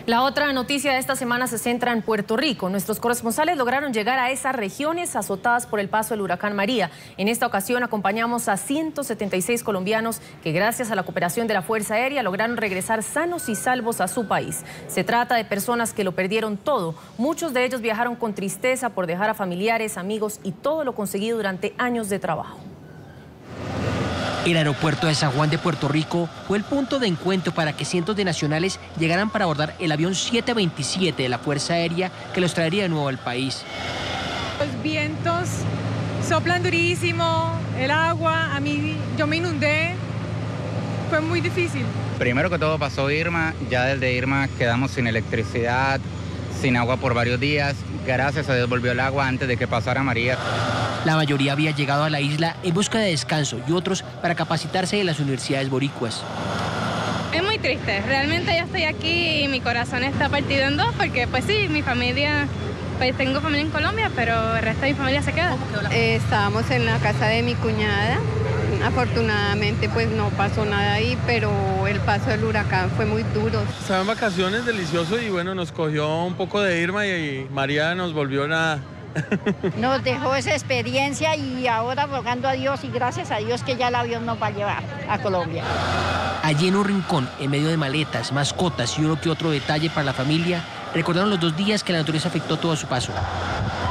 La otra noticia de esta semana se centra en Puerto Rico. Nuestros corresponsales lograron llegar a esas regiones azotadas por el paso del huracán María. En esta ocasión acompañamos a 176 colombianos que gracias a la cooperación de la Fuerza Aérea lograron regresar sanos y salvos a su país. Se trata de personas que lo perdieron todo. Muchos de ellos viajaron con tristeza por dejar a familiares, amigos y todo lo conseguido durante años de trabajo. El aeropuerto de San Juan de Puerto Rico fue el punto de encuentro para que cientos de nacionales llegaran para abordar el avión 727 de la Fuerza Aérea que los traería de nuevo al país. Los vientos soplan durísimo, el agua, yo me inundé, fue muy difícil. Primero que todo pasó Irma, ya desde Irma quedamos sin electricidad, sin agua por varios días. Gracias a Dios volvió el agua antes de que pasara María. La mayoría había llegado a la isla en busca de descanso y otros para capacitarse en las universidades boricuas. Es muy triste, realmente yo estoy aquí y mi corazón está partido en dos porque pues sí, mi familia, pues tengo familia en Colombia, pero el resto de mi familia se queda. Estábamos en la casa de mi cuñada, afortunadamente pues no pasó nada ahí, pero el paso del huracán fue muy duro. Estaban vacaciones, delicioso, y bueno, nos cogió un poco de Irma y María nos volvió nada. Nos dejó esa experiencia y ahora rogando a Dios y gracias a Dios que ya el avión nos va a llevar a Colombia. Allí en un rincón, en medio de maletas, mascotas y uno que otro detalle para la familia, recordaron los 2 días que la naturaleza afectó todo a su paso.